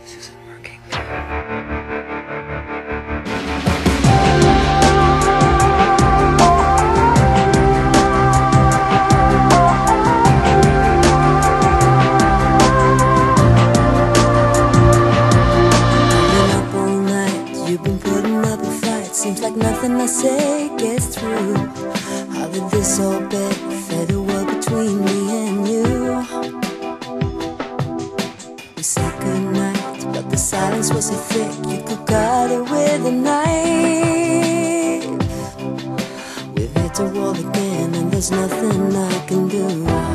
This isn't working. You've been putting up a fight. Seems like nothing I say gets through. How did this all bet fade away between me and you? We said goodnight, but the silence was so thick you could cut it with a knife. We've hit the wall again and there's nothing I can do.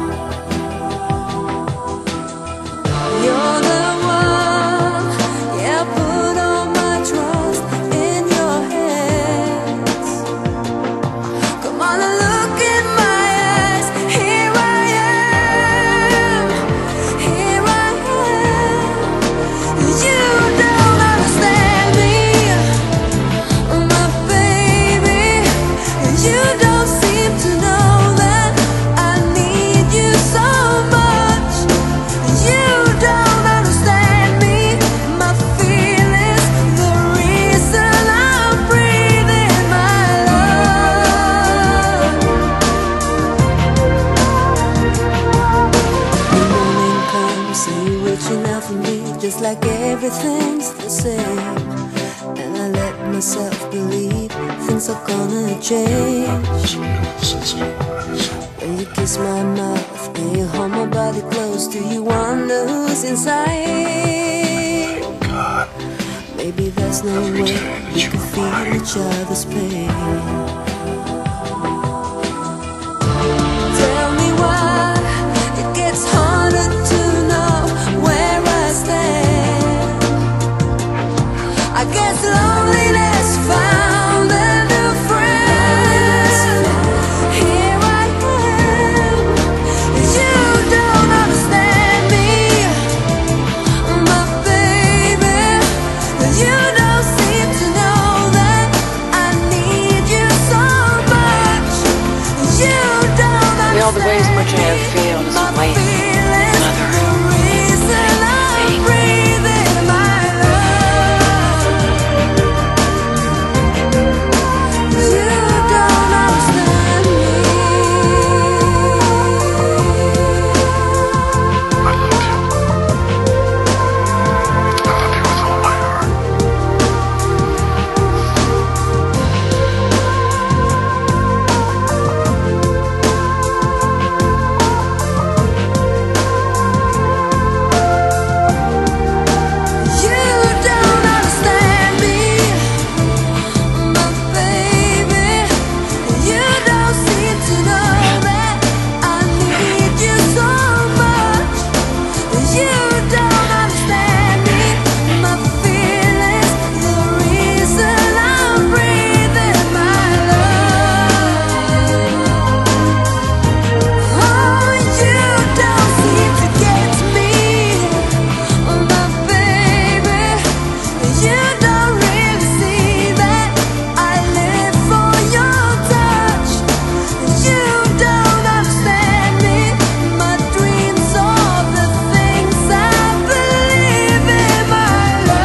You're the one, yeah, put all my trust in your hands. Come on and look in my eyes. Here I am, here I am. You don't understand me, my baby. You don't seem to know that I need you so much. You don't understand me, my feelings, the reason I'm breathing my love. The morning comes and you're reaching out for me, just like everything's the same. And I let myself believe things are gonna change. When you kiss my mouth and you hold my body close, do you wonder who's inside? Maybe there's no way we can feel each other's pain. Tell me why it gets harder to know where I stand. I guess loneliness found a new friend. Here I am. You don't understand me, my baby. You don't seem to know that I need you so much. You don't understand me, All the ways in which I have failed as a wife, mother, the reason I'm breathing my love. You don't understand me. I love you. I love you with all my heart. You don't understand me, my baby. You don't seem to know that I need you so much. You don't understand me, my feelings, the reason I'm breathing my love. Oh, you don't seem to get me, my baby. You don't really see that I live for your touch. You don't understand me, my dreams, all the things I believe in, my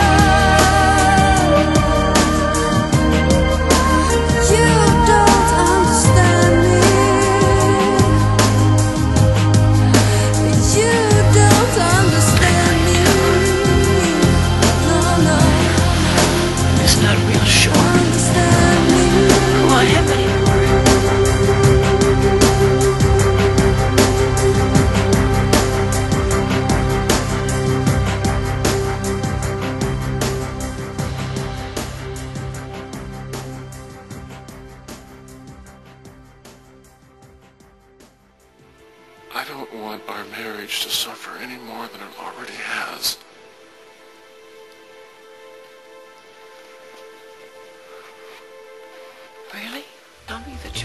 love. You don't understand me. You don't understand me. No, no, It's not real sure. understand me. Come on, Ebony. I don't want our marriage to suffer any more than it already has. Really? Tell me the truth.